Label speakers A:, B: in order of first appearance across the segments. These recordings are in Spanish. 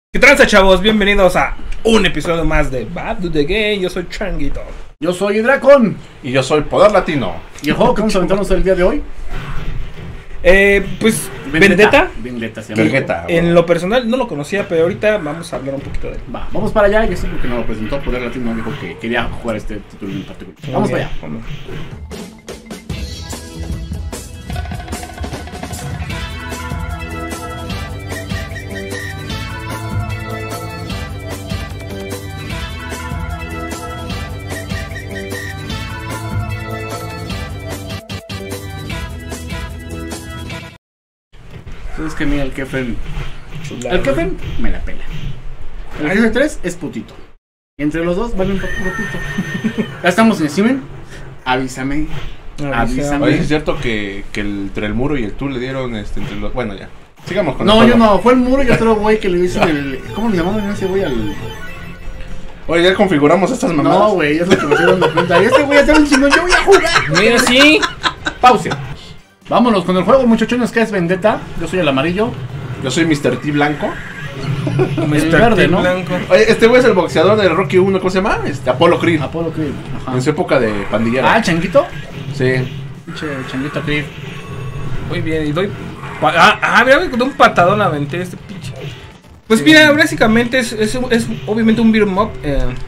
A: ¿Qué tranza, chavos? Bienvenidos a un episodio más de Bad to the Game. Yo soy Changuito.
B: Yo soy Dracon.
C: Y yo soy Poder Latino.
B: ¿Y el juego que vamos a aventarnos el día de hoy?
A: Pues Vendetta.
B: Vendetta se llama.
C: Vendetta.
A: En lo personal no lo conocía, pero ahorita vamos a hablar un poquito de él.
B: Va, vamos para allá. Yo sé porque nos lo presentó Poder Latino. Dijo que quería jugar este título en particular. Vamos para allá.
A: Vamos.
B: Entonces que mira, el Kefen
A: Chulada.
B: me la pela. El jefe 3 es putito. Y entre los dos vale un poco putito. Ya estamos en Steam. Avísame. Avísame.
C: Oye, ¿es cierto que entre el muro y el tú le dieron entre los... Bueno, ya. Sigamos con el
B: No,
C: juego.
B: yo no. Fue el muro y otro güey que le dicen el... ¿Cómo le llamamos a ese güey al...?
C: Oye, ya configuramos estas mamadas.
B: No, güey, es lo que me estoy dando cuenta. Y este güey está un chingón. Yo voy a jugar.
A: Mira, sí.
B: Pause. Vámonos con el juego, muchachones, que es Vendetta. Yo soy el amarillo.
C: Yo soy Mr. T Blanco.
B: El verde, ¿no?
A: Blanco.
C: Oye, este güey es el boxeador de Rocky 1, ¿cómo se llama? Apollo Creed.
B: Apolo Creed. Ajá.
C: En su época de pandillero.
B: Ah, el changuito.
C: Sí.
B: Pinche changuito Creed.
A: Muy bien, y doy... mira, con un patadón aventé este pinche. Pues mira, básicamente es obviamente un beat 'em up.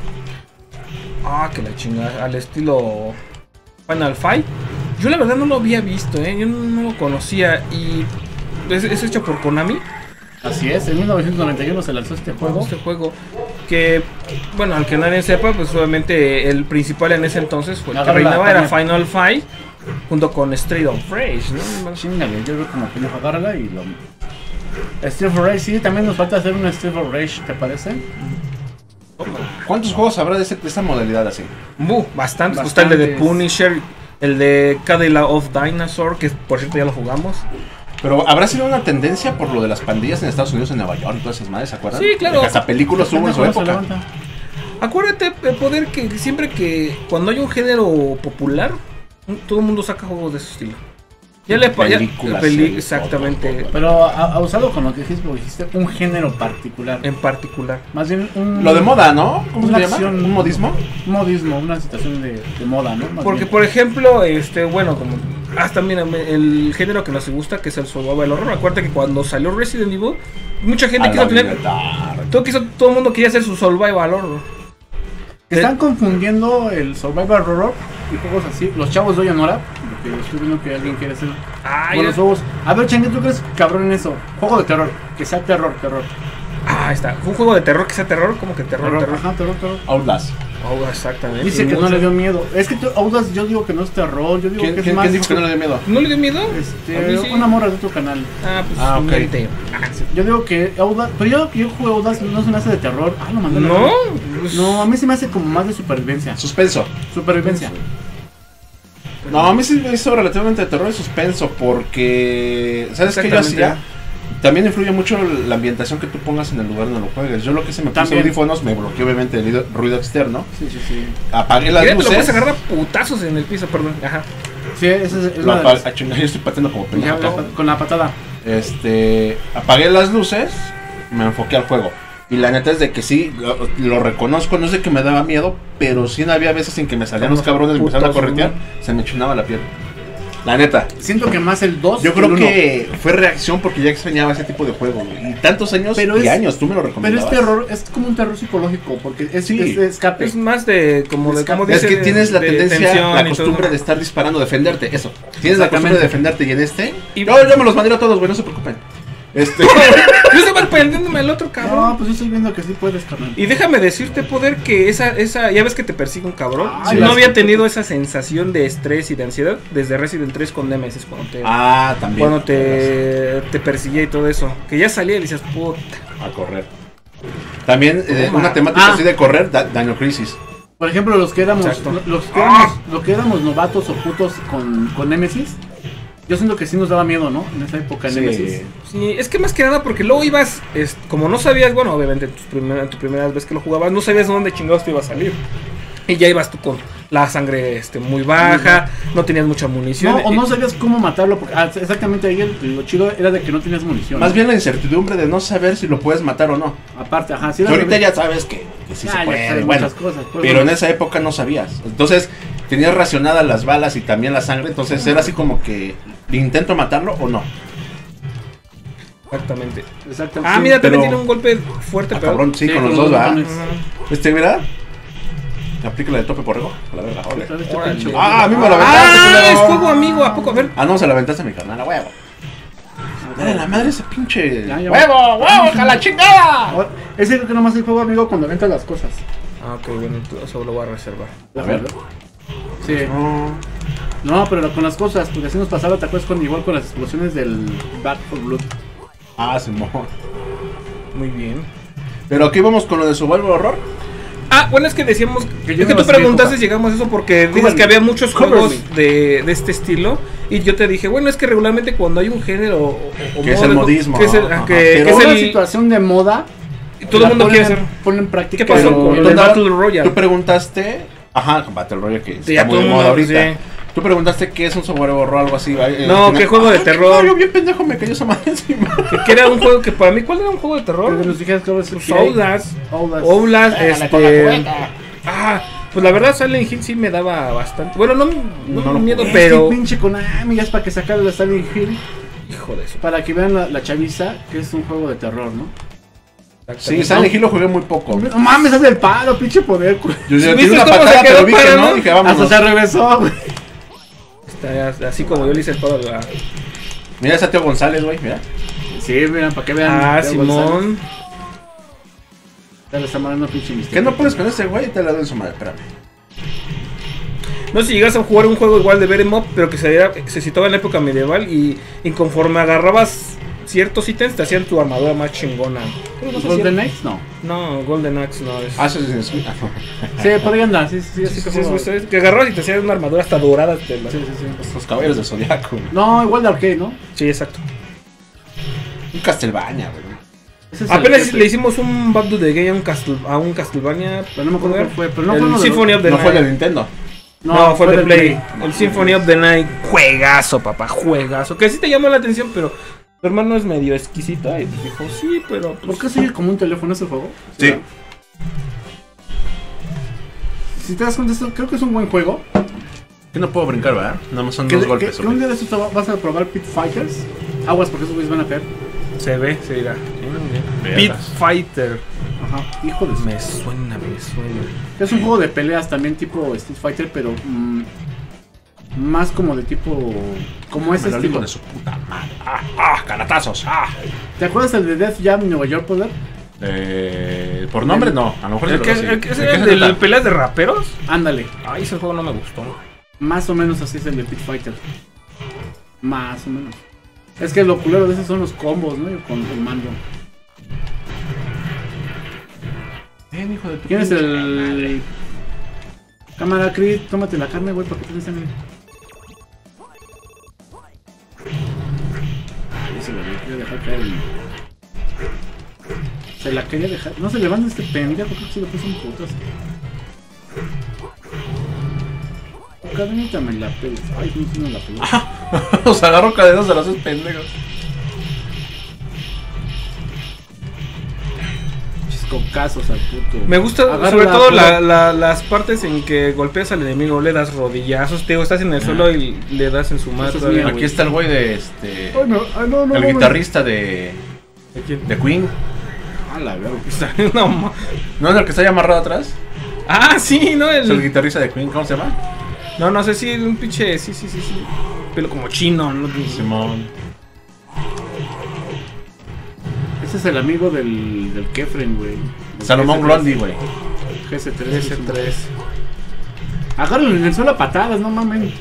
A: Que la chingada, al estilo Final Fight. Yo la verdad no lo había visto, yo no lo conocía. Y es hecho por Konami.
B: Así es, en 1991 se lanzó este juego.
A: Este juego que, bueno, aunque nadie sepa, pues obviamente el principal en ese entonces fue el que
B: Agarra la
A: reinaba, era
B: carne.
A: Final Fight junto con Street of Rage, ¿no?
B: Chingale, yo veo como pendejo, agárrala y lo... Street of Rage, sí, también nos falta hacer un Street of Rage, ¿te parece?
C: ¿Cuántos juegos habrá de esa modalidad así?
A: Bastantes. Pues está el de The
B: Bastantes.
A: Punisher, el de Cadillac of Dinosaur, que por cierto ya lo jugamos.
C: Pero habrá sido una tendencia por lo de las pandillas en Estados Unidos, en Nueva York y todas esas madres, ¿se acuerdan?
A: Sí, claro.
C: De que hasta películas hubo en su
B: Pendejo, se
C: época.
B: levanta.
A: Acuérdate, Poder, que siempre que cuando hay un género popular, todo el mundo saca juegos de ese estilo. Ya le
C: Películas, series,
A: exactamente,
C: todo.
B: Pero ha usado con lo que dijiste un género particular.
A: en particular.
B: Más bien un...
C: Lo de moda, ¿no? ¿Cómo se
B: Una
C: llama?
B: acción-
C: ¿Un modismo?
B: Un modismo, una situación de moda, ¿no? Más
A: Porque
B: bien.
A: por ejemplo, bueno, como hasta mira, el género que nos gusta, que es el survival horror. Acuérdate que cuando salió Resident Evil, mucha gente quiso tener, todo el mundo quería hacer su survival horror.
B: Están confundiendo el survival horror y juegos así. Los chavos de hoy en hora, porque estoy viendo que alguien quiere hacer con los juegos. A ver, Changuito, ¿tú crees cabrón en eso? Juego de terror, que sea terror.
A: Ahí está. Un juego de terror que sea terror, como que terror.
B: Ajá, terror.
C: Outlast.
A: Oh, exactamente.
B: Dice
A: Y
B: que no
A: mucho-
B: le dio miedo. Es que Outlast yo digo que no es terror, yo digo
C: ¿Quién
B: que es más...
C: dijo que no le dio miedo?
A: ¿No le dio miedo? A mí sí.
B: Una morra de otro canal.
A: Pues
C: ok.
A: miente.
B: Yo digo que Outlast... Pero yo jugué Outlast, no se me hace de terror. Lo mandé a la
A: No.
B: verga.
A: Pues,
B: No, a mí se me hace como más de supervivencia.
C: Suspenso.
B: Supervivencia.
C: No, a mí sí me hizo relativamente de terror y suspenso porque... ¿Sabes qué yo
A: Exactamente.
C: hacía? También influye mucho la ambientación que tú pongas en el lugar donde lo juegues. Yo lo que hice, me puse
B: También.
C: audífonos, me bloqueé obviamente el ruido externo,
B: Sí.
C: apagué las
A: Mira, te lo puedes
C: luces.
A: agarrar a putazos en el piso, perdón. Ajá.
B: Sí, esa es
C: Lo
B: una de las-
C: yo estoy pateando como pendejo.
B: Ya, con la patada.
C: Apagué las luces, me enfoqué al juego. Y la neta es de que sí, lo reconozco, no sé que me daba miedo, pero sí había veces en que me salían los cabrones y me empezaron a
A: Putazos,
C: corretear, se me chinaba la piel. La neta.
B: Siento que más el 2.
C: Yo creo que fue reacción porque ya extrañaba ese tipo de juego, güey. Y tantos años
B: Pero
C: y
B: es-
C: años, tú me lo
B: Pero
C: recomendabas.
B: es terror, es como un terror psicológico, porque es,
C: Sí.
B: es de escape.
A: Es más de como de como
C: Es
A: dice,
C: que tienes la
A: de
C: tendencia,
A: tensión
C: la
A: y todo.
C: costumbre de estar disparando, defenderte, eso. Tienes la costumbre
B: Exactamente.
C: de defenderte y en
A: Y-
C: yo me los mandé a todos, güey, no se preocupen.
A: Yo estaba perdiéndome al otro cabrón.
B: No, pues yo estoy viendo que sí puedes, carnal.
A: Y déjame decirte, Poder, que esa, ya ves que te persigue un cabrón.
B: Sí,
A: No
C: las-
A: había tenido esa sensación de estrés y de ansiedad desde Resident 3 con Nemesis,
C: También.
A: cuando te perseguía y todo eso. Que ya salía y decías, puta.
C: A correr. También
A: Toma.
C: una temática
B: Ah.
C: así de correr, Dino Crisis.
B: Por ejemplo, los que éramos,
A: Exacto.
B: los que éramos novatos o putos con Nemesis, yo siento que sí nos daba miedo, ¿no? En esa época, Nemesis.
A: Sí, es que más que nada porque luego ibas, como no sabías, bueno, obviamente tu primera vez que lo jugabas, no sabías dónde chingados te iba a salir. Y ya ibas tú con la sangre muy baja, no tenías mucha munición.
B: No, o no sabías cómo matarlo, porque exactamente ahí lo chido era de que no tenías munición.
C: Más bien la incertidumbre de no saber si lo puedes matar o no.
B: Aparte, ajá, sí.
C: Ahorita ya sabes que sí se puede, bueno,
B: muchas cosas, pues,
C: pero en esa época no sabías. Entonces tenías racionadas las balas y también la sangre, entonces era así como que intento matarlo o no.
A: Exactamente.
B: Exactamente.
A: Ah, mira,
C: pero...
A: también tiene un golpe fuerte, pero...
C: Cabrón, sí, con los dos, ¿verdad? Mira. Aplica la de tope por ego. A la verga, ole. Ah, a mí me la aventaste.
A: Es fuego amigo, ¿a poco? A ver.
C: Ah, no, se la aventaste a mi carnal, a huevo. Dale la madre ese pinche.
B: Ya,
C: ¡Huevo, huevo, a la chingada!
B: Ese creo que nomás hay juego amigo cuando aventas las cosas.
A: Ah, ok, bueno, eso lo voy a reservar.
C: A ver.
B: Sí. No, pero con las cosas, porque así nos pasaba, ¿te acuerdas? Igual con las explosiones del Back 4 Blood.
C: Ah, se mojó.
A: Muy bien.
C: Pero aquí vamos con lo de Survival Horror.
A: Ah, bueno, es que decíamos,
B: que
A: es que tú preguntaste si llegamos a eso porque dices que había muchos juegos de este estilo y yo te dije, bueno, es que regularmente cuando hay un género o
C: que es el modismo,
A: que es el, que es
B: una situación de moda,
A: todo el mundo quiere hacer.
B: Ponen en práctica.
A: ¿Qué pasó con el Battle Royale?
C: Tú preguntaste, ajá, Battle Royale que
A: sí,
C: está muy de moda ahorita.
A: Sí.
C: Tú preguntaste qué es un Survival Horror o algo así.
A: No, qué juego de terror.
C: No, yo bien pendejo me cayó esa madre encima.
A: Que era un juego que para mí, ¿cuál era un juego de terror?
B: Que nos dijeras que es
A: Outlast, pues la verdad Silent Hill sí me daba bastante. Bueno, no miedo, pero
B: pinche Konami ya es para que sacaran la Silent Hill.
A: Hijo de eso.
B: Para que vean la chaviza que es un juego de terror, ¿no?
C: Sí, Silent Hill lo jugué muy poco.
B: No mames, haz el palo, pinche poder.
C: Yo tiré una patada, pero vi que no, dije, vámonos.
B: Hasta se regresó, güey.
A: Está así como yo le hice el palo.
C: Mira ese Teo González, güey, mira.
B: Sí, mira, para que vean.
A: Ah, Simón.
B: Ya le está mandando pinche misterio.
C: ¿Qué no puedes con ese güey? Te la doy en su madre, espérame.
A: No sé si llegas a jugar un juego igual de beat'em up, pero que se situaba en la época medieval y conforme agarrabas ciertos ítems te hacían tu armadura más chingona.
B: ¿Golden Axe? No.
A: No, Golden Axe no es.
C: Ah, sí, sí.
B: Sí, por ahí anda, sí, así
A: que agarrabas y te hacían una armadura hasta dorada.
B: Sí.
C: Los caballeros del Zodiaco.
B: No, igual de arcade, ¿no?
A: Sí, exacto.
C: Un Castlevania, güey.
A: Apenas le hicimos un Back to the Game a un Castlevania.
B: Pero no me acuerdo cuál fue. Pero no
A: el Symphony of the Night.
C: No fue de Nintendo.
A: No, fue de Play. El Symphony of the Night. Juegazo, papá, juegazo. Que sí te llamó la atención, pero tu hermano es medio exquisito. Y dijo, sí, pero...
B: ¿Por qué sigue como un teléfono ese juego?
C: Sí.
B: Si te das cuenta, creo que es un buen juego.
C: Que no puedo brincar, ¿verdad? Nada más son dos golpes.
B: ¿Un día de estos vas a probar Pit Fighters? Aguas, porque esos güeyes van a caer.
A: Se ve, se dirá. Pit Fighter.
B: Ajá, hijo de...
A: Me suena.
B: Es un juego de peleas también tipo Street Fighter, pero más como de tipo... Como ese estilo.
C: De su puta madre. Canatazos.
B: ¿Te acuerdas el de Def Jam Nueva York, poder?
C: Por nombre no, a lo mejor
A: ¿Es el de peleas de raperos?
B: Ándale.
A: Ay, ese juego no me gustó.
B: Más o menos así es el de Pit Fighter. Más o menos. Es que lo culero de esos son los combos, ¿no? Con el mando.
C: Hijo de tu
B: ¿Quién es el...? Cámara, Creed, tómate la carne, güey, para que tienes sangre. Se la quería dejar caer. Se la quería dejar... No se levanta este pendejo, creo que se le puso un putas. Cadenita me la pelas. Ay, no la pelas.
C: Los agarro cadenas de los dos pendejos.
B: Cocazos al puto.
A: Me gusta sobre todo las partes en que golpeas al enemigo, le das rodillazos, te digo, estás en el suelo y le das en su madre.
C: Aquí está el güey de
B: no,
C: el guitarrista de Queen.
B: Ah, la verdad.
C: ¿No es el que está ahí amarrado atrás?
A: Ah, sí, ¿no?
C: Es el guitarrista de Queen, ¿cómo se llama?
A: No sé si un pinche, sí. Pero como chino, ¿no?
C: Simón.
B: Ese es el amigo del Kefren, güey.
C: Salomón Grundy, güey.
B: GS3. Agárrenlo en el suelo a patadas, no mames.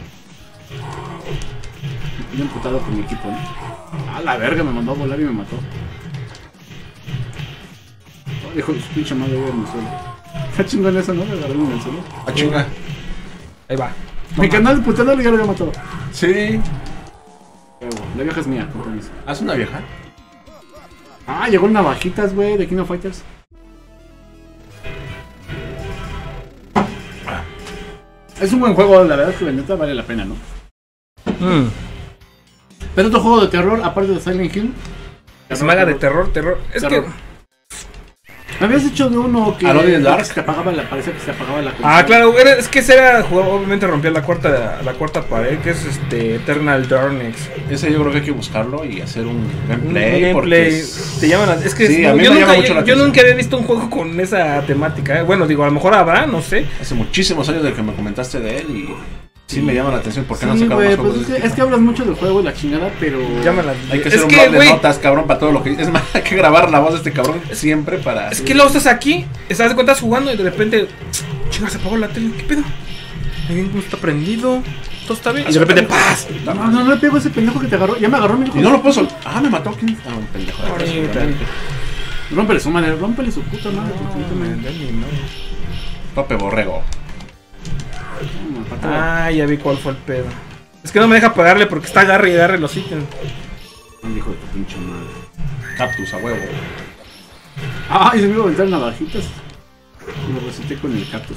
B: Estoy emputado con mi equipo, ¿no? A la verga, me mandó a volar y me mató. Oh, dijo su pinche madre en el suelo. Está chingón eso, ¿no? Agarrarlo en el suelo.
C: Ah, chinga.
A: Ahí va.
B: Mi canal puteándole ya lo había matado.
C: Sí.
B: La vieja es mía, con permiso.
C: ¿Haz una vieja?
B: Ah, llegó el navajitas, güey, de King of Fighters. Es un buen juego, la verdad es que la neta vale la pena, ¿no? Pero otro juego de terror, aparte de Silent Hill.
A: Es maga de terror. Es que...
B: Me habías dicho de uno que
C: se
B: apagaba parece que se apagaba la
A: consola. Ah, claro, es que ese era obviamente rompía la cuarta pared, que es Eternal Darkness.
C: Ese yo creo que hay que buscarlo y hacer un
A: gameplay. Te llaman es que
C: sí,
A: yo nunca había visto un juego con esa temática. Bueno, digo, a lo mejor habrá, no sé.
C: Hace muchísimos años de que me comentaste de él y sí me llama la atención. ¿Por qué no sacaron más juegos?
B: Pues es que hablas mucho del juego y la chingada, pero
C: hay que hacer un blog de notas, cabrón, para todo lo que... Es más, hay que grabar la voz de este cabrón siempre para...
A: Es que luego estás aquí, estás de cuenta jugando y de repente... Chinga, se apagó la tele, ¿qué pedo? No está prendido, todo está bien. Y de repente, ¡paz!
B: No le pego a ese pendejo que te agarró. Ya me agarró mi hijo.
C: Y no lo puedo soltar. Ah, me mató. ¿Quién? Ah, un pendejo.
B: Rómpele su madre, rómpele su puta madre.
C: Tope borrego.
A: Ah, ya vi cuál fue el pedo. Es que no me deja pagarle porque está agarre y agarre los ítems.
B: Hijo de tu pinche madre.
C: Cactus a huevo.
B: Ah, y se me iba a aventar navajitas. Y lo reseté con el cactus.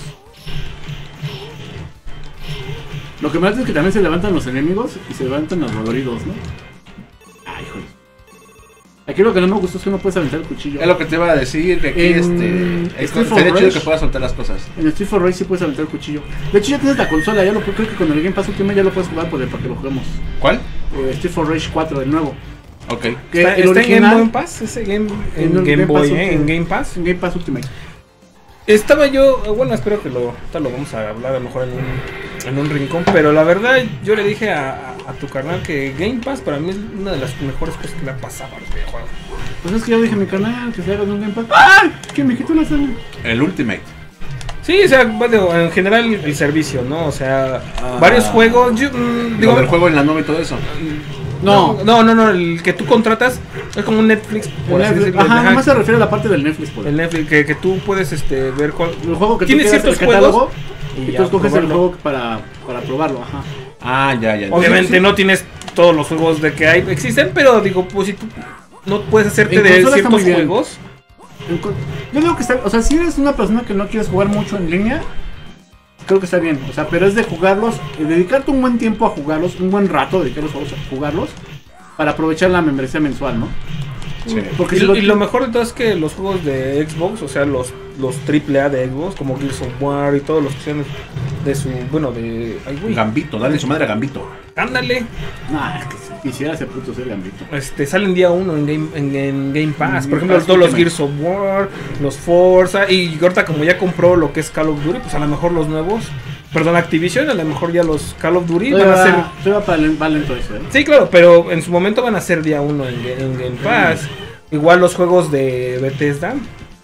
B: Lo que me hace es que también se levantan los enemigos y se levantan los doloridos, ¿no? Ay, hijo. Aquí lo que no me gustó es que no puedes aventar el cuchillo.
C: Es lo que te iba a decir, que aquí es chido que puedas soltar las cosas.
B: En Street for Rage sí puedes aventar el cuchillo. De hecho ya tienes la consola, ya creo que con el Game Pass Ultimate ya lo puedes jugar para que lo juguemos.
C: ¿Cuál?
B: Street for Rage 4, el nuevo.
C: Ok.
A: ¿Está en Game Pass? Ese Game Boy, en Game Pass.
B: En Game Pass Ultimate.
A: Estaba yo, bueno, espero que lo vamos a hablar a lo mejor en un rincón, pero la verdad yo le dije a tu carnal que Game Pass para mí es una de las mejores cosas que le ha pasado al videojuego.
B: Pues es que yo dije a mi canal que se haga de un Game Pass. ¡Ay! Que me quitó la sangre.
C: El Ultimate.
A: Sí, o sea, bueno, en general el servicio, ¿no? O sea, varios juegos.
C: Digo, del juego en la nube y todo eso.
B: No,
A: el que tú contratas es como un Netflix, por así decirlo.
B: Ajá, nomás se refiere a la parte del Netflix, por
A: el Netflix, que tú puedes ver cuál.
B: El juego que
A: tiene ciertos juegos
B: y tú escoges el juego para probarlo, ajá.
C: Ah, ya.
A: Obviamente no tienes todos los juegos de que existen, pero digo, pues si tú no puedes hacerte de ciertos juegos.
B: Yo digo que está, o sea, si eres una persona que no quieres jugar mucho en línea, creo que está bien, o sea, pero es de jugarlos, dedicarte un buen tiempo a jugarlos, un buen rato dedicarlos a jugarlos, para aprovechar la membresía mensual, ¿no?
C: Sí.
A: Porque y lo mejor de todo es que los juegos de Xbox, o sea, los AAA de Xbox, como Gears of War y todos los que sean de su, bueno, de...
C: Ay, Gambito, dale su madre a Gambito.
A: Ándale.
B: Nah, es que si quisiera ese puto ser Gambito.
A: Salen día 1 en Game Pass. Por ejemplo, todos los Gears of War, los Forza, y ahorita como ya compró lo que es Call of Duty, pues a lo mejor los nuevos... Perdón, Activision, a lo mejor ya los Call of Duty van a ser...
B: Va lento eso, ¿eh?
A: Sí, claro, pero en su momento van a ser día 1 en Game Pass. Igual los juegos de Bethesda.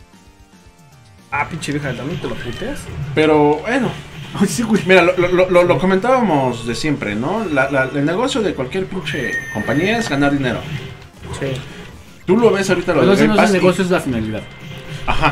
A: Ah, pinche vieja, también te lo puteas.
C: Pero, bueno...
B: Sí, güey.
C: Mira, lo comentábamos de siempre, ¿no? El negocio de cualquier pinche compañía es ganar dinero.
A: Sí.
C: Tú lo ves ahorita, lo
B: de Game Pass. El negocio es la finalidad.
C: Ajá.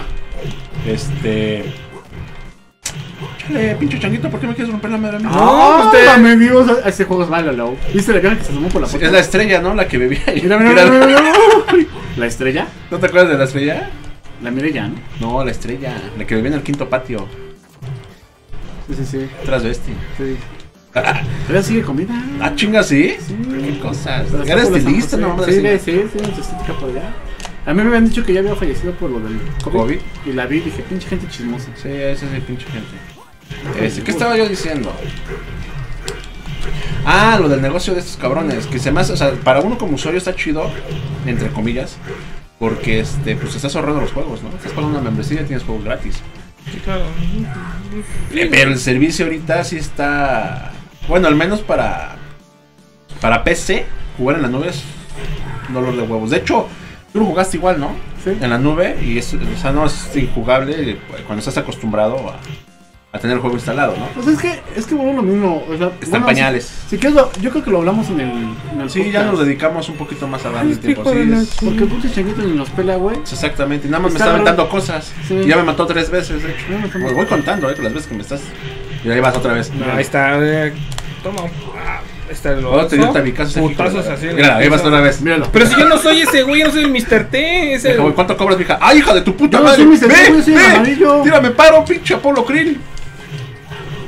C: Chale, pinche changuito, ¿por qué me quieres romper la madre a mí?
B: No, me Dios, ese juego es malo, ¿no? ¿Viste la cara que se asomó por la puerta?
C: Es la estrella, ¿no? La que bebía ahí.
B: Mira. ¿La estrella?
C: ¿No te acuerdas de la estrella?
B: La miré ya, ¿no?
C: No, la estrella, la que vivía en el quinto patio.
B: Sí.
C: Transvesti.
B: Sí. Todavía sigue con vida.
C: Ah, chinga, ¿sí?
B: Sí.
C: Qué cosas. ¿Eres estilista, no?
B: Sí, su estética por allá. A mí me habían dicho que ya había fallecido por lo del COVID. Y la vi y dije, pinche gente chismosa.
C: Sí, esa es el pinche gente. ¿Qué estaba yo diciendo? Ah, lo del negocio de estos cabrones. Que se me hace, o sea, para uno como usuario está chido, entre comillas, porque pues estás ahorrando los juegos, ¿no? Estás pagando una membresía y tienes juegos gratis.
A: Sí, claro.
C: Pero el servicio ahorita sí está... Bueno, al menos para PC, jugar en la nube es un dolor de huevos. De hecho, tú lo jugaste igual, ¿no?
B: Sí.
C: En la nube, y o sea, no es injugable cuando estás acostumbrado a tener el juego instalado, ¿no?
B: Pues es que bueno, lo mismo. O sea,
C: Están pañales.
B: Si quieres, yo creo que lo hablamos en el
C: sí, podcast. Ya nos dedicamos un poquito más a darle tiempo. Sí,
B: porque el puto changuito ni nos pela, güey.
C: Exactamente, y nada más me está aventando cosas. Sí. Y ya me mató 3 veces, de hecho. Pues voy contando, las veces que me estás... Y ahí vas otra vez.
A: No, ahí está, toma. Está el
C: otro. Te dio tabicazos
A: así.
C: Mira, ahí vas otra vez.
A: Míralo. Pero si yo no soy ese güey, yo no soy el Mr. T. Ese...
C: ¿Cuánto cobras, mija? ¡Ay, hija de tu puta
B: madre! ¡Ve!
C: ¡Tírame paro, pinche Apolo Krill!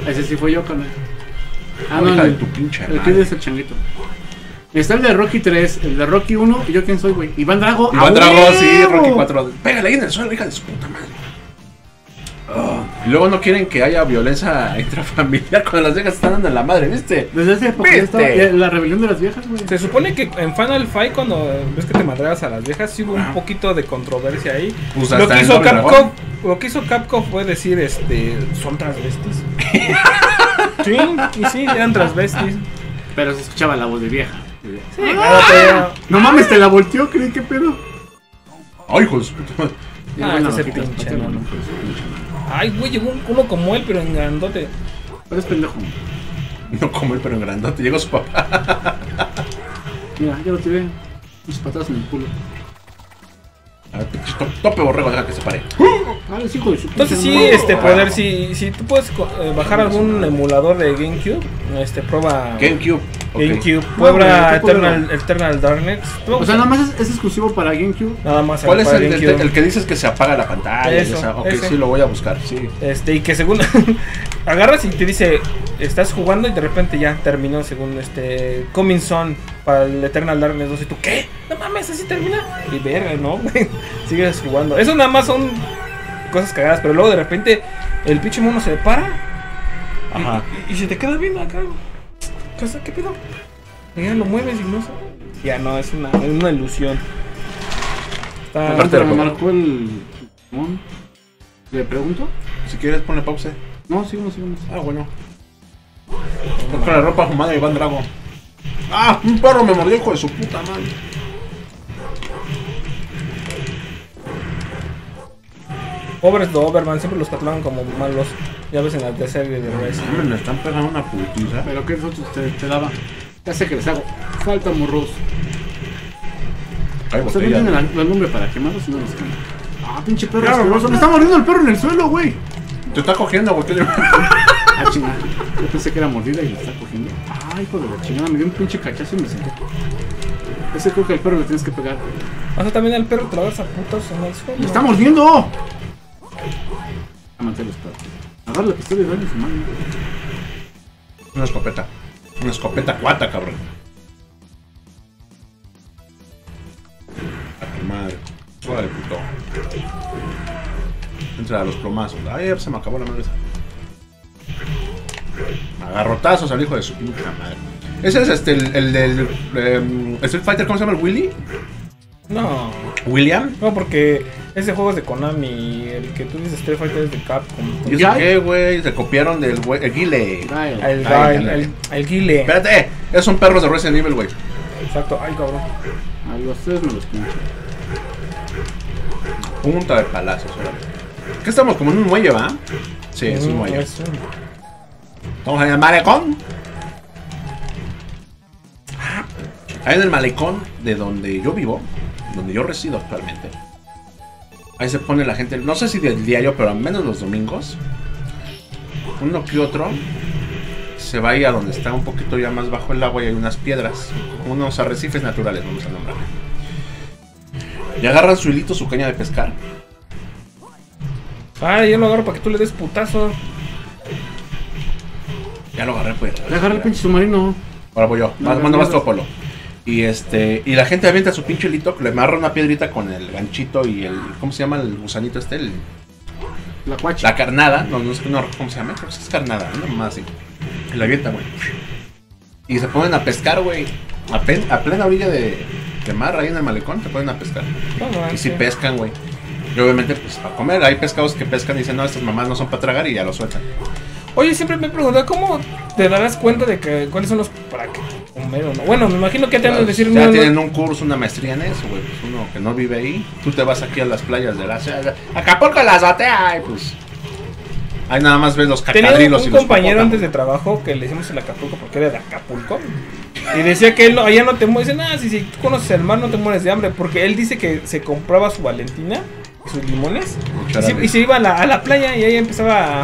B: Ese sí fue yo, carnal.
C: Ah, no, de tu pinche
B: el Kid es el changuito. Está el de Rocky 3, el de Rocky 1, y yo quién soy, güey. Iván Drago.
C: Iván Drago, sí, Rocky 4. Pégale ahí en el suelo, hija de su puta madre. Oh. Y luego no quieren que haya violencia intrafamiliar cuando las viejas están dando en la madre, ¿viste?
B: Desde esa época ya estaba la rebelión de las viejas, güey.
A: Se supone que en Final Fight, cuando ves que te madreas a las viejas, sí hubo un poquito de controversia ahí.
C: Pues
A: lo que hizo Capcom fue decir, son transvestis. Sí, y sí, eran transvestis.
B: Pero se escuchaba la voz de vieja.
A: Sí, pero...
B: No mames, te la volteó, ¿crees qué pedo?
C: Ay, hijo de su puta.
A: Ese pinche, no. Ay, güey, llegó uno como él, pero en grandote.
B: Eres pendejo.
C: No como él, pero en grandote. Llegó su papá.
B: Mira, ya lo tiré. Mis patadas en el culo.
C: A ver, tope borrego, deja que se pare.
B: Hijo de su
A: Entonces sí, poder, si tú puedes bajar algún emulador de GameCube, prueba
C: GameCube.
A: GameCube, prueba Eternal Darkness.
B: O sea, nada más es exclusivo para GameCube.
A: Nada más.
C: ¿Cuál es el que dices que se apaga la pantalla?
A: Ese.
C: Sí, lo voy a buscar, sí.
A: Y que según agarras y te dice, estás jugando y de repente ya terminó según Coming Soon para el Eternal Darkness 2 y tú, ¿qué? No mames, así termina. Y verga, ¿no? Sigues jugando. Eso nada más son cosas cagadas, pero luego de repente el pinche mono se para. Ajá. Y se te queda viendo acá. ¿Qué pedo? Y ya lo mueves y no sé. Ya no, es una ilusión.
B: Aparte me marcó el... ¿Le pregunto?
C: Si quieres ponle pausa.
B: No, sigamos.
C: Ah, bueno. Con la ropa fumada de Iván Drago. Ah, un perro me mordió, hijo de su puta madre.
A: Pobres Doberman, siempre los catalogan como malos. Ya ves en la serie de Resident.
C: Me están pegando una putiza.
B: Pero qué eso te daba. Ya sé que les hago falta morros.
C: Hay
B: ¿Ustedes no tienen el nombre para quemarlos si no los queman? Ah, pinche perro asqueroso. Me está mordiendo el perro en el suelo, güey.
C: Te está cogiendo, güey.
B: Ah, chingada. Yo pensé que era mordida y le está cogiendo. Ah, hijo de la chingada. Me dio un pinche cachazo y me senté. Ese creo que al perro le tienes que pegar.
A: O sea, también al perro te lo agarras a putos en el suelo.
B: ¡Me está mordiendo! Amante los perros. Agarra la pistola y dale en su mano.
C: Una escopeta. Una escopeta cuata, cabrón. A tu madre. Suela de puto. Entra a los plomazos. Ay, se me acabó la madre esa. Agarrotazos al hijo de su puta madre. Ese es el del Street Fighter, ¿cómo se llama? ¿El Willy?
A: No.
C: ¿William?
A: No, porque ese juego es de Konami. El que tú dices Street Fighter es de Capcom.
C: ¿Y eso qué, güey? Se copiaron del güey. El Guile.
A: El Guile.
C: Espérate, esos son perros de Resident Evil, güey.
A: Exacto, ay, cabrón.
B: A los tres me los pincho.
C: Punta de palazos, órale. ¿Qué estamos? ¿Como en un muelle, va? Sí, es un muelle. Estamos en el malecón. Ahí en el malecón de donde yo vivo, donde yo resido actualmente. Ahí se pone la gente, no sé si del diario, pero al menos los domingos, uno que otro se va ahí a donde está un poquito ya más bajo el agua y hay unas piedras, unos arrecifes naturales, vamos a nombrar. Y agarran su hilito, su caña de pescar.
A: Ay, yo lo agarro para que tú le des putazo.
C: Ya lo agarré, pues.
B: Ya agarré el pinche submarino.
C: Ahora voy yo, mando más trópolo. Y y la gente avienta su pinche hilito, le amarra una piedrita con el ganchito y el, ¿cómo se llama el gusanito este?
B: La cuacha.
C: La carnada, no sé cómo se llama, creo que es carnada, ¿no? Más así. Y la avienta, güey. Y se ponen a pescar, güey. A plena orilla de mar, ahí en el malecón, se ponen a pescar. Y si pescan, güey. Y obviamente, pues para comer. Hay pescados que pescan y dicen, no, estas mamás no son para tragar y ya lo sueltan.
A: Oye, siempre me he preguntado, ¿cómo te darás cuenta de que cuáles son los para qué comer o no? Bueno, me imagino que te han de decir...
C: Ya tienen un curso, una maestría en eso, güey. Pues uno que no vive ahí. Tú te vas aquí a las playas de la... Acapulco, la azotea, y pues... Ahí nada más ves los cacadrilos y los...
A: Tenía un compañero antes de trabajo que le hicimos el Acapulco porque era de Acapulco. Y decía que él allá no te mueres. Dice, nada, si tú conoces el mar no te mueres de hambre. Porque él dice que se compraba su Valentina y sus limones. Y se iba a la playa y ahí empezaba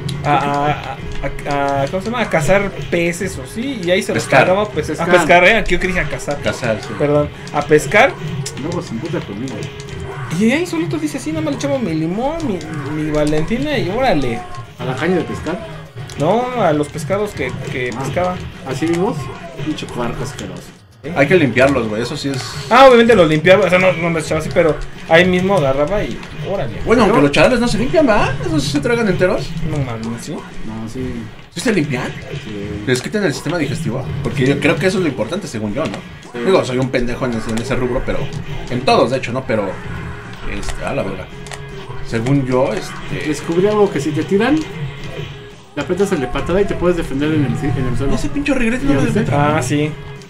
A: ¿cómo se llama? A cazar peces o sí. Y ahí se los cargaba a pescar, aquí yo quería a cazar.
C: Sí.
A: Perdón, a pescar.
B: Luego se emputa conmigo.
A: Y ahí solito dice así, nada más le echaba mi limón, mi Valentina y órale.
B: ¿A la caña de pescar?
A: No, a los pescados que pescaba.
B: ¿Así vimos? Pinche puerco asqueroso.
C: Hay que limpiarlos, güey, eso sí es...
A: Obviamente los limpiaba, o sea, no los echaba así, pero ahí mismo agarraba y órale.
C: Bueno, aunque los charales no se limpian, ¿va? ¿Esos sí se tragan enteros?
A: No mames, ¿sí?
B: No, sí.
C: ¿Sí se limpian?
B: Sí.
C: ¿Les quitan el sistema digestivo? Porque yo creo que eso es lo importante, según yo, ¿no?
B: Sí.
C: Digo, soy un pendejo en ese rubro, pero... En todos, de hecho, ¿no? Pero... a la verga. Según yo,
B: Descubrí algo que si te tiran, le aprietas el de patada y te puedes defender en el suelo.
C: Ese pinche regrete no
B: ¿Ya
C: lo
B: viste?
C: defensa.
A: Sí.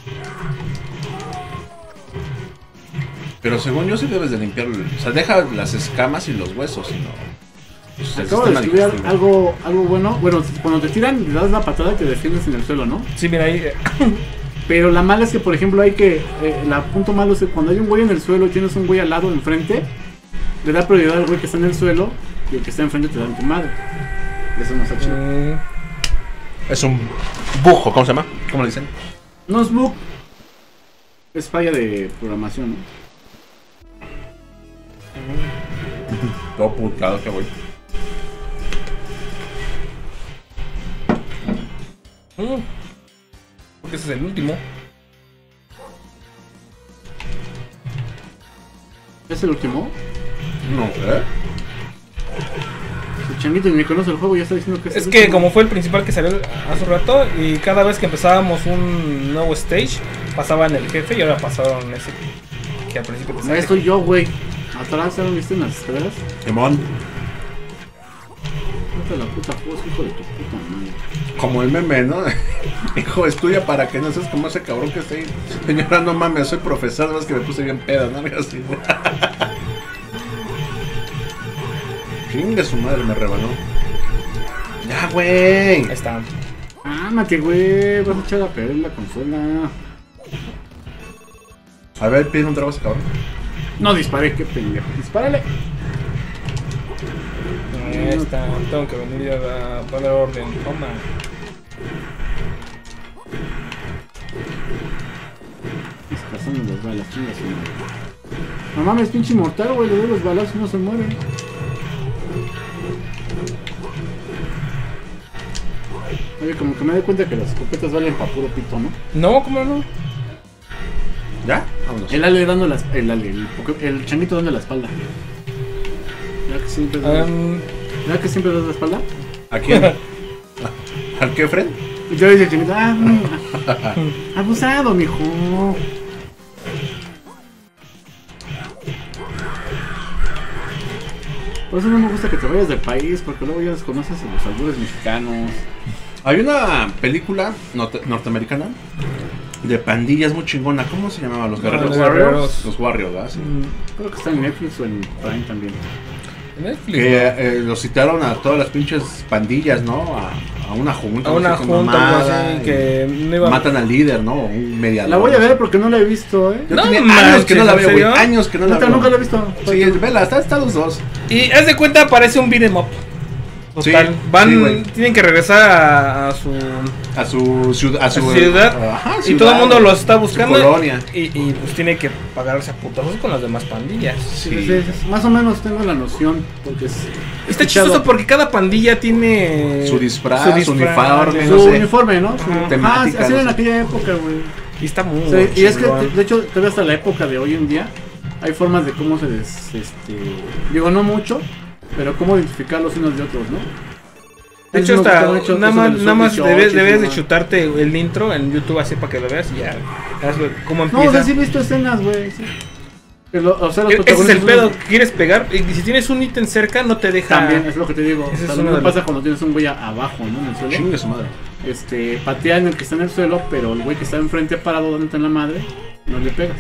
C: Pero según yo sí debes de limpiarlo. O sea, deja las escamas y los huesos, sino... Pues, el
B: Acabo de
C: sistema
B: estudiar
C: digestivo.
B: algo bueno. Bueno, cuando te tiran, le das la patada y te defiendes en el suelo, ¿no?
A: Sí, mira ahí.
B: Pero la mala es que, por ejemplo, hay que... el punto malo es que cuando hay un güey en el suelo y tienes un güey al lado, enfrente, le da prioridad al güey que está en el suelo y el que está enfrente te da en tu madre. Eso no está chido.
C: Es un bujo, ¿cómo se llama? ¿Cómo le dicen?
B: No es bug. Es falla de programación, ¿no?
C: Todo putado que voy.
A: Porque ese es el último.
B: ¿Es el último?
C: No sé.
B: El changuito ni conoce el juego, ya está diciendo que es
A: Es
B: el
A: que
B: último.
A: como fue el principal que salió hace un rato y cada vez que empezábamos un nuevo stage pasaban el jefe y ahora pasaron ese que al principio te
B: Ahí
A: sale.
B: estoy yo, güey. Atrás, ¿ya lo viste en las escaleras?
C: Simón.
B: Vete a la puta juego, hijo de tu puta madre.
C: Como el meme, ¿no? Hijo, estudia para que no seas como ese cabrón que está ahí. Señora, no mames, soy profesor, no es que me puse bien peda, ¿no? Algo así. Chingue su madre, me rebanó. Ya, güey.
A: Ahí está.
B: Ámate, güey. Vas a echar a perder la consola.
C: A ver, pide un trago a ese cabrón.
B: No disparé, qué pendejo. Dispárale.
A: Ahí está. Tengo que venir a poner orden. Toma.
B: Pasando las balas, chingas su madre. No mames, pinche inmortal, güey. Le doy los balazos y no se mueren. Oye, como que me doy cuenta que las escopetas valen pa' puro pito, ¿no?
A: No, ¿cómo no?
C: ¿Ya? Vámonos.
B: El Ale dando la el changuito dando la espalda. ¿Ya que siempre das, ¿ya que siempre das la espalda?
C: ¿A quién? ¿Al qué, Fred?
B: Y yo dice el changuito, abusado, mijo. Por eso no me gusta que te vayas del país, porque luego ya desconoces a los albures mexicanos.
C: Hay una película norteamericana de pandillas muy chingona. ¿Cómo se llamaba? Los guerreros.
A: Los Guerreros.
C: Los Warriors, ¿verdad? Sí.
B: Creo que está en Netflix o en Prime también.
A: Netflix.
C: Que los citaron a todas las pinches pandillas, ¿no? A una junta.
A: A
C: no
A: una
C: sé qué
A: junta,
C: mamada,
A: algo así,
C: y
A: que no iba.
C: matan al líder, ¿no? Un mediador.
B: La voy a ver porque no la he visto,
C: Yo
A: No
C: tenía
A: manches,
C: años que no la
A: ¿en
C: veo, güey.
A: serio?
C: Años que no la
B: Neta,
C: veo.
B: nunca la he visto.
C: Sí, vela, está los dos.
A: Y haz de cuenta, parece un beat'em up. Total.
C: Sí,
A: Van,
C: sí, güey.
A: tienen que regresar a su
C: A su ciudad.
A: ciudad.
C: Ajá,
A: y todo el mundo los está
C: su
A: buscando.
C: colonia.
A: Y pues tiene que pagarse a putazos con las demás pandillas.
C: Sí.
B: Más o menos tengo la noción. Porque
A: Está chistoso porque cada pandilla tiene
C: Su disfraz, su uniforme,
B: su
C: no sé.
B: uniforme, ¿no?
A: Ajá.
C: Temática,
B: Así
C: no
B: era en
C: sé.
B: aquella época, güey.
A: Y está muy
B: Sí, y es que,
A: chingón.
B: de hecho, todavía hasta la época de hoy en día, hay formas de cómo se digo, no mucho, pero cómo identificar los unos de otros, ¿no?
A: De hecho,
B: Entonces,
A: hasta
B: me gustaba mucho
A: nada
B: eso
A: más,
B: de los
A: nada más
B: 18,
A: debes de
B: ¿no?
A: chutarte el intro en YouTube así para que lo veas y ya. Sabes cómo
B: No,
A: empieza.
B: o sea, sí he visto escenas, güey. Sí. O sea, los
A: Ese es el
B: protagonistas
A: pedo,
B: son-
A: quieres pegar y si tienes un ítem cerca no te deja.
B: También, es lo que te digo.
A: Ese es
B: También
A: uno
B: me
A: de
B: pasa cuando tienes un güey abajo, ¿no? En el suelo.
C: Chingue su madre.
B: Patean el que está en el suelo, pero el güey que está enfrente parado dándote en la madre, no le pegas.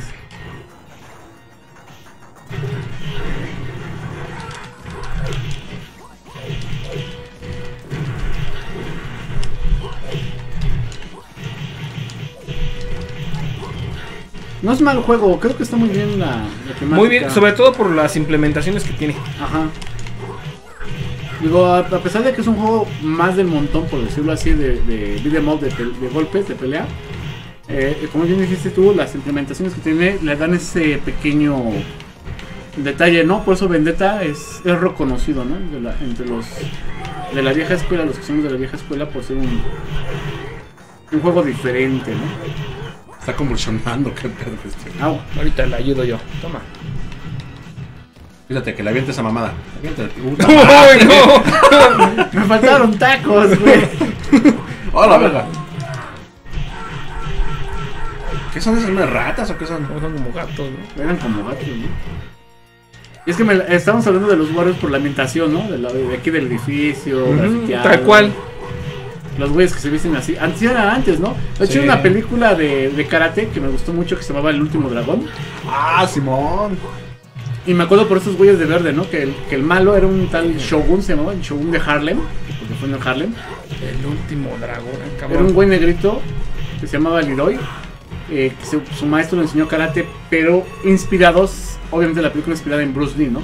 B: No es mal juego, creo que está muy bien la temática.
A: Muy bien, sobre todo por las implementaciones que tiene.
B: Ajá. Digo, a pesar de que es un juego más del montón, por decirlo así, de beat'em up, de golpes, de pelea, como bien dijiste tú, las implementaciones que tiene le dan ese pequeño detalle, ¿no? Por eso Vendetta es reconocido, ¿no? Entre los de la vieja escuela, los que somos de la vieja escuela, por ser un juego diferente, ¿no?
C: Está convulsionando, qué pedo
B: Au.
A: Ahorita le ayudo yo. Toma.
C: Fíjate que le avienta esa mamada.
A: ¡Uy, no!
B: Me faltaron tacos, güey.
C: ¡Hola, verga! ¿Qué son esas unas ratas o qué son?
A: Son como gatos, ¿no?
B: Eran como gatos, ¿no? Y es que estamos hablando de los Warriors por la ambientación, ¿no? De aquí del edificio,
A: tal cual.
B: Los güeyes que se visten así. Antes, ¿no? De hecho, hay una película de karate que me gustó mucho que se llamaba El Último Dragón.
C: ¡Ah, Simón!
B: Y me acuerdo por esos güeyes de verde, ¿no? Que el malo era un tal Shogun, se llamaba el Shogun de Harlem, porque fue en el Harlem.
A: El Último Dragón, cabrón.
B: Era un güey negrito que se llamaba Leroy. Que su maestro le enseñó karate, pero inspirados, obviamente la película inspirada en Bruce Lee, ¿no?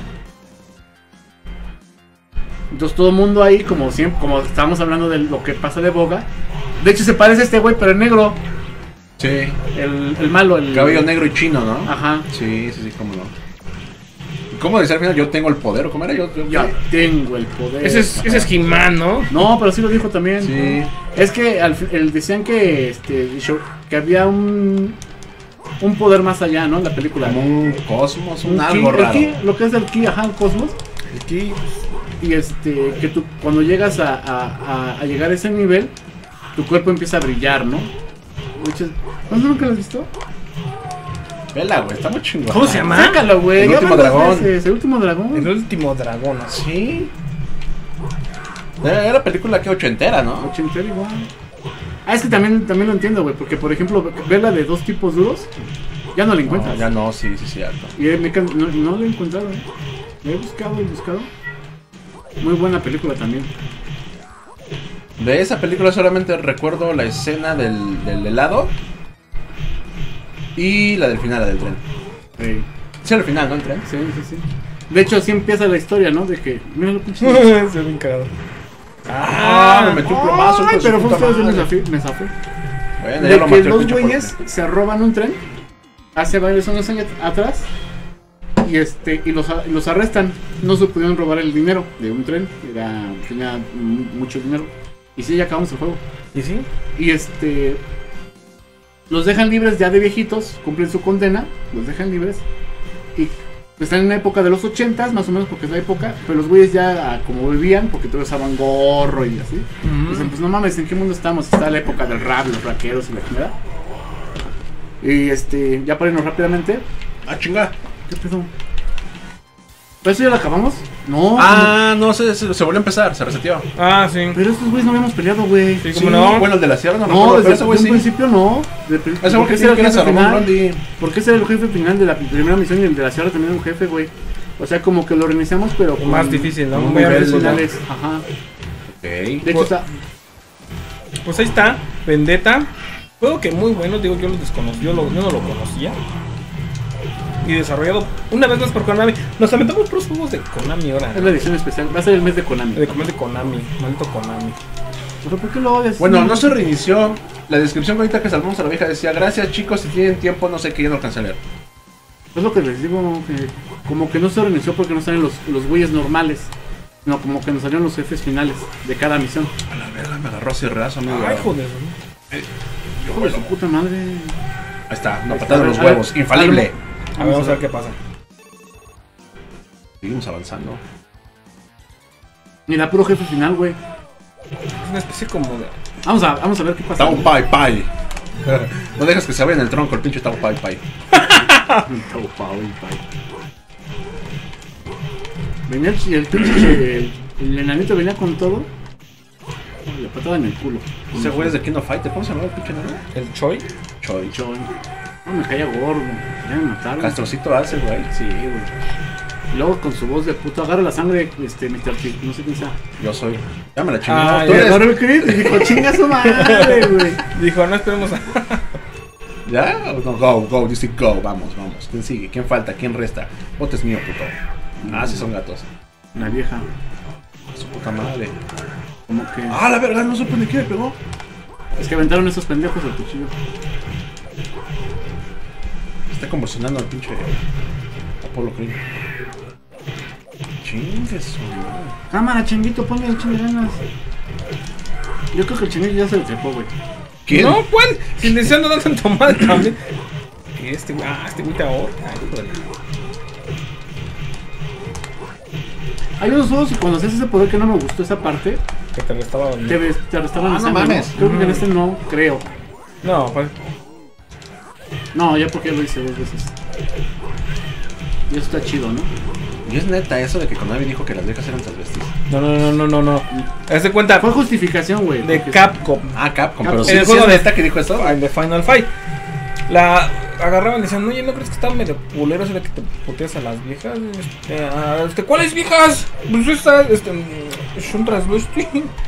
B: Entonces todo el mundo ahí, como siempre, como estábamos hablando de lo que pasa de boga. De hecho se parece a este güey, pero en negro.
C: Sí.
B: El malo, el
C: cabello negro y chino, ¿no?
B: Ajá.
C: Sí, cómo no. ¿Cómo decía al final? Yo tengo el poder, ¿o cómo era? Yo
B: ya tengo el poder.
A: Ese es He-Man, ¿no?
B: No, pero sí lo dijo también.
C: Sí.
B: Es que decían que que había un poder más allá, ¿no? En la película.
C: Como un cosmos, un
B: ki,
C: algo raro.
B: Lo que es el ki, ajá, el cosmos.
C: El ki.
B: Y que tú cuando llegas a llegar a ese nivel, tu cuerpo empieza a brillar, ¿no? ¿No nunca lo has visto?
C: Vela, güey, está muy chingón.
A: ¿Cómo se llama?
B: Sácalo, güey.
C: El Último Dragón.
B: El Último Dragón.
A: El Último Dragón.
C: Sí. Era película que ochentera, ¿no?
B: Ochentera igual. Es que también lo entiendo, güey. Porque, por ejemplo, verla de dos tipos duros, ya no la encuentras.
C: No, ya no, sí, cierto.
B: Y no la he encontrado, ¿eh? La he buscado. Muy buena película también.
C: De esa película solamente recuerdo la escena del helado. Y la del final, la del tren. Sí, el final, ¿no? El tren.
B: Sí. De hecho, así empieza la historia, ¿no? De que, mira lo pinche.
A: Se me encagado.
C: Me metió un plomazo.
B: Pero fue ustedes me zafé.
C: Bueno,
B: de que los güeyes se roban un tren hace varios años atrás y los arrestan. No se pudieron robar el dinero de un tren. Tenía mucho dinero. Y sí, ya acabamos el juego.
A: ¿Y sí?
B: Y los dejan libres ya de viejitos, cumplen su condena, los dejan libres y están en la época de los 80s, más o menos porque es la época, pero los güeyes ya como vivían, porque todos usaban gorro y así, dicen, pues no mames, ¿en qué mundo estamos? Está la época del rap, los raqueros y la chingada. Y ya para irnos rápidamente.
C: Ah, chinga.
B: ¿Qué pedo? ¿Pero eso ya lo acabamos? No.
C: No, se volvió a empezar, se reseteó.
A: Ah, sí.
B: Pero estos güeyes no habíamos peleado, güey.
A: Sí, ¿cómo no?
C: Bueno, el de la sierra
B: no desde un principio no.
C: Ese porque sí que era Salomón Rondi.
B: Porque ese era el jefe final de la primera misión y el de la sierra también era un jefe, güey. O sea, como que lo reiniciamos, pero con
A: más difícil, ¿no?
B: Muy finales. Ajá.
C: Ok.
B: De hecho está.
A: Pues ahí está, Vendetta. Juego que muy bueno, digo, yo los desconozco, yo no lo conocía. Y desarrollado una vez más por Konami. Nos aventamos por los juegos de Konami ahora.
B: Es la edición especial, va a ser el mes de Konami.
A: De Konami, maldito Konami.
B: ¿Pero por qué lo odias?
C: Bueno, no se reinició. La descripción ahorita que salvamos a la vieja decía: gracias chicos, si tienen tiempo, no sé qué, ya no alcancé a leer.
B: Es lo que les digo, que como que no se reinició porque no salen los güeyes normales. No, como que nos salieron los jefes finales de cada misión.
C: A la verga, me agarró cierrazo, amigo.
A: Ay, joder.
B: Hijo de su puta madre.
C: Ahí está, una patada de los huevos, infalible.
A: A ver, vamos a ver qué pasa.
C: Seguimos avanzando.
B: Ni la puro jefe final, güey.
A: Es una especie como de...
B: Vamos a ver qué pasa.
C: Tau Pai Pai. No dejas que se vaya en el tronco el pinche Tau Pai Pai.
B: Tau Pai Pai. Venía el pinche... El enanito venía con todo. La patada en el culo.
C: Ese güey es de King of Fighter. ¿Cómo se llama el pinche enano?
A: ¿El Choi?
C: Choi.
B: No, me caía gordo. Ya me mataron.
C: Castrocito hace, güey.
B: Sí, güey. Y luego con su voz de puto, agarra la sangre, Mr. T. No sé quién sea.
C: Yo soy. Ya me la chingué.
A: Ah,
C: ¿Tú
A: ya.
C: eres?
B: Agarró el Chris y dijo, chinga su madre, güey.
A: Dijo, no esperemos a...
C: ¿Ya? No, go, dice go, vamos. ¿Quién sigue? ¿Quién falta? ¿Quién resta? Bote es mío, puto. Ah, sí son gatos.
B: La vieja.
C: Su puta madre.
B: Como que...
C: Ah, la verga, no supe ni quién me pegó.
B: Es que aventaron esos pendejos al cuchillo.
C: Está convulsionando al pinche Apolo Creed. Chingues.
B: Cámara, changuito, ponle el chingue ganas. Yo creo que el changuito ya se le trepó, güey.
C: ¿Quién?
A: No, ¿cuál? Si le están dando en tomar también. Este güey te ahorca.
B: Hay unos juegos y cuando haces ese poder que no me gustó esa parte,
A: Que te restaba.
B: te arrestaban
C: no mames.
B: Creo que en este no, creo.
A: No, pues.
B: No, ya porque lo hice 2 veces. Y eso está chido, ¿no?
C: Y es neta eso de que Konami dijo que las viejas eran transvestis.
A: No. Haz de cuenta.
B: Fue justificación, güey.
A: De Capcom.
C: Ah, Capcom,
B: Capcom.
C: pero sí,
A: En el
C: sí
A: juego
C: es
A: de-
C: neta que dijo eso.
A: El de Final Fight. La agarraban y decían, oye, ¿no crees que está medio culero eso de que te puteas a las viejas? ¿Cuáles viejas? Pues estas, son transvesti.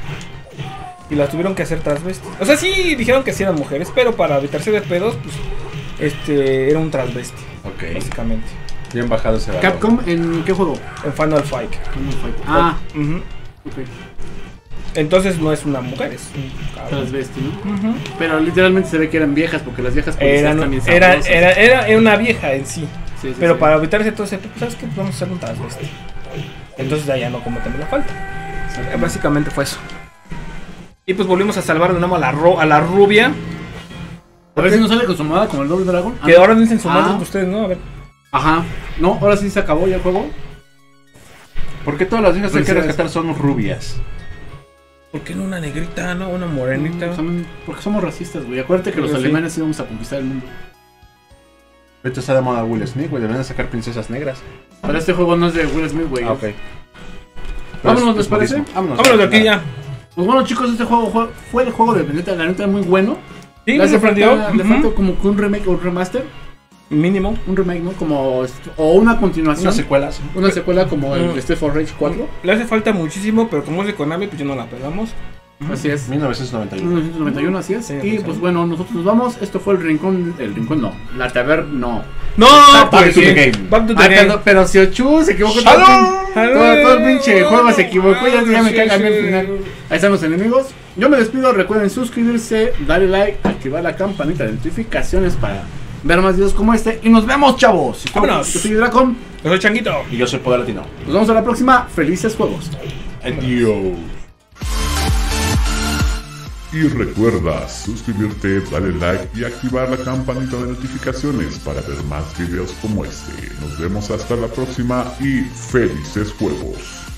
A: Y las tuvieron que hacer transvesti. O sea, sí dijeron que sí eran mujeres, pero para evitarse de pedos, pues, era un transvesti,
C: Ok.
A: básicamente.
C: Bien bajado ese valor.
B: ¿Capcom en qué juego?
A: En Final Fight.
B: Ah,
A: Ujú.
B: ok.
A: Entonces no es una mujer, es un cabrón.
B: Transvesti, ¿no?
A: Ujú.
B: Pero literalmente se ve que eran viejas porque las viejas policías también sabrosas.
A: Era una vieja en sí.
B: Sí, sí,
A: Pero
B: sí.
A: para evitarse todo ese, pues, ¿sabes qué? Pues vamos a hacer un transvesti. Entonces ya no cometemos la falta. Básicamente fue eso. Y pues volvimos a salvar de nuevo a la rubia.
B: A ver si no sale consumada como el Double Dragon.
A: Que ahora dicen su madre
B: Ah.
A: de ustedes, ¿no? A ver.
B: Ajá. No, ahora sí se acabó ya el juego.
C: ¿Por qué todas las viejas que hay que
B: Felicidades.
C: rescatar son rubias?
A: ¿Por qué no una negrita, no? Una morenita.
B: Porque somos racistas, güey. Acuérdate que los
A: Sí.
B: alemanes íbamos a conquistar el mundo.
C: Ahorita está de moda Will Smith, güey. Deberían sacar princesas negras.
B: Pero este juego no es de Will Smith, güey.
C: Ah, ok.
B: Vámonos,
C: Es
B: ¿les parece?
C: modismo.
A: Vámonos de aquí ya.
B: Pues bueno, chicos, este juego fue el juego de Vendetta. La neta es muy bueno.
A: Sí,
B: Le
A: me
B: hace
A: sorprendió.
B: falta, le falta como que un remake o un remaster.
A: Mínimo.
B: Un remake, ¿no? Como, o una continuación.
C: Unas secuelas.
B: Una secuela como el
A: Mm.
B: de Street for Rage 4.
A: Le hace falta muchísimo, pero como es de Konami, pues ya no la pegamos.
B: Así es.
C: 1991.
B: 1991, así es.
A: Sí,
B: Y
A: pues,
B: pues
A: sí.
B: bueno, nosotros nos vamos. Esto fue el rincón no. La taberna no.
A: No,
C: Back
A: pues
C: to the
A: sí.
C: game.
A: Back to the
B: Ah,
A: game.
B: pero si Ochu se equivocó todo el pinche juego se equivocó, ya me caga a mí al final. Ahí están los enemigos. Yo me despido, recuerden suscribirse, darle like, activar la campanita de notificaciones para ver más videos como este. Y nos vemos, chavos.
A: Vámonos.
B: Yo soy Dracon.
A: Yo soy Changuito.
C: Y yo soy Poder Latino.
B: Nos vemos a la próxima. Felices juegos.
C: Adiós.
D: Y recuerda suscribirte, darle like y activar la campanita de notificaciones para ver más videos como este. Nos vemos hasta la próxima y felices juegos.